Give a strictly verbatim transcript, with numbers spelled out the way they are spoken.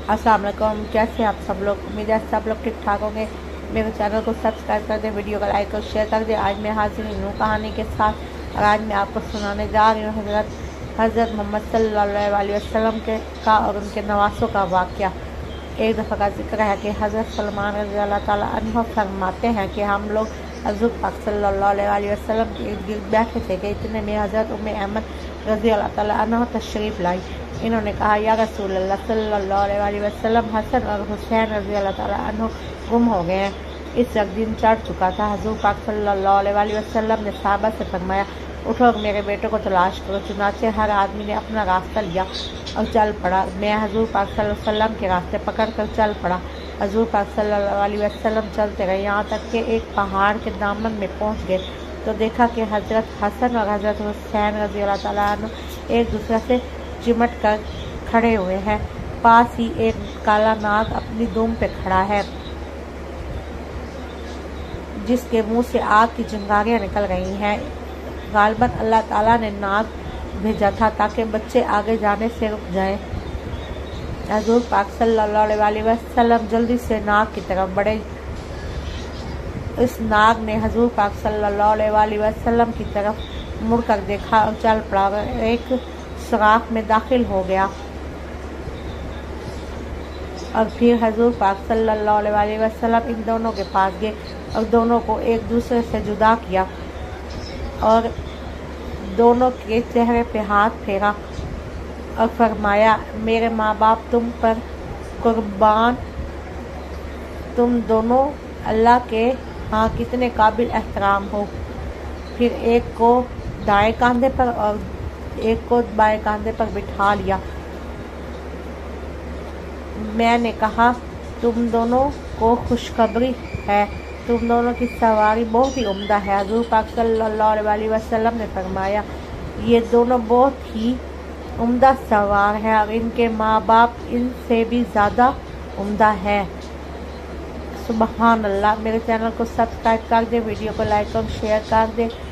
अस्सलाम वालेकुम, कैसे आप सब लोग। उम्मीद है सब लोग ठीक ठाक होंगे। मेरे चैनल को सब्सक्राइब कर दें, वीडियो को लाइक और शेयर कर दें। आज मैं हाजिर हूँ कहानी के साथ और आज मैं आपको सुनाने जा रही हूँ हज़रत हज़रत मोहम्मद सल्लल्लाहु अलैहि वसल्लम के का और उनके नवासों का वाक़या। एक दफ़ा का जिक्र है कि हज़रत सलमान रज़ी अल्लाह ताला अन्हु फरमाते हैं कि हम लोग हज़रत पाक सल्लल्लाहु अलैहि वसल्लम के इर्द गिर्द बैठे थे कि इतने में हज़रत उम्मे अहमद रज़ी अल्लाह ताला अन्हा तशरीफ़ लाई। इन्होंने कहा, या रसूल अल्लाह सल्लल्लाहु अलैहि वसल्लम, हसन और हुसैन रज़ी अल्लाह ताला अन्हु गुम हो गए हैं। इस वक्त दिन चढ़ चुका था। हज़ूर पाक सल्लल्लाहु अलैहि वसल्लम ने सहाबा से फरमाया, उठो मेरे बेटे को तलाश करो। चुनाचे हर आदमी ने अपना रास्ता लिया और चल पड़ा। मैं हज़ूर पाक सल्लल्लाहु अलैहि वसल्लम के रास्ते पकड़ कर चल पड़ा। हज़ूर पाक सल्लल्लाहु अलैहि वसल्लम चलते रहे, यहाँ तक कि एक पहाड़ के दामन में पहुँच गए तो देखा कि हज़रत हसन और हज़रत हुसैन रज़ी अल्लाह ताला अन्हु एक दूसरे से चिमट कर खड़े हुए हैं। पास ही एक काला नाग अपनी दुम पे खड़ा है जिसके मुंह से आग की चिंगारियां निकल रही हैं। गालिबन अल्लाह ताला ने नाग भेजा था ताकि बच्चे आगे जाने से रुक जाएं। हज़ूर पाक सल्लल्लाहु अलैहि वसल्लम जल्दी से नाग की तरफ बढ़े। इस नाग ने हज़ूर पाक सल्लल्लाहु अलैहि वसल्लम की तरफ मुड़कर देखा और चल पड़ा, एक सुराख में दाखिल हो गया और फिर हज़ूर पाक सल्लल्लाहु अलैहि वसल्लम इन दोनों के पास गए और दोनों को एक दूसरे से जुदा किया और दोनों के चेहरे पे हाथ फेरा और फरमाया, मेरे माँ बाप तुम पर कुर्बान, तुम दोनों अल्लाह के हाँ कितने काबिल एहतराम हो। फिर एक को दाएं कंधे पर और एक को बाएं कंधे पर बिठा लिया। मैंने कहा, तुम दोनों को खुशखबरी है, तुम दोनों की सवारी बहुत ही उम्दा है। हज़ूर पाक सल्लल्लाहु अलैहि वसल्लम ने फरमाया, ये दोनों बहुत ही उम्दा सवार हैं और इनके माँ बाप इनसे भी ज़्यादा उम्दा है। सुबहान अल्लाह। मेरे चैनल को सब्सक्राइब कर दें, वीडियो को लाइक और शेयर कर दें।